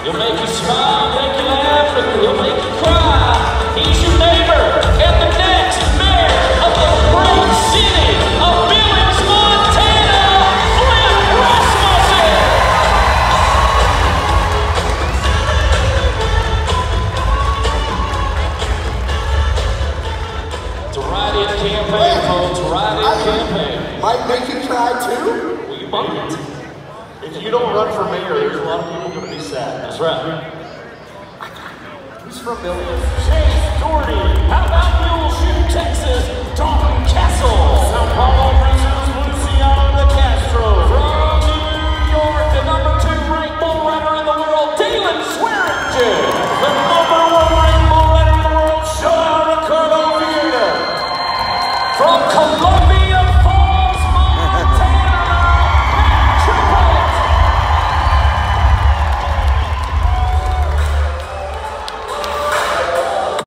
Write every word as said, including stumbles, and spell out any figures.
He'll make you smile, make you laugh, and he'll make you cry. He's your neighbor and the next mayor of the great city of Billings, Montana, Flint Rasmussen. It's a write-in campaign, folks. Write-in campaign. Might make you cry too? Well, you might. If you don't run for mayor, there's a lot of people going to be sad. That's right. Who's from Billings? Chase Doherty. How about Mule Shoe, Texas?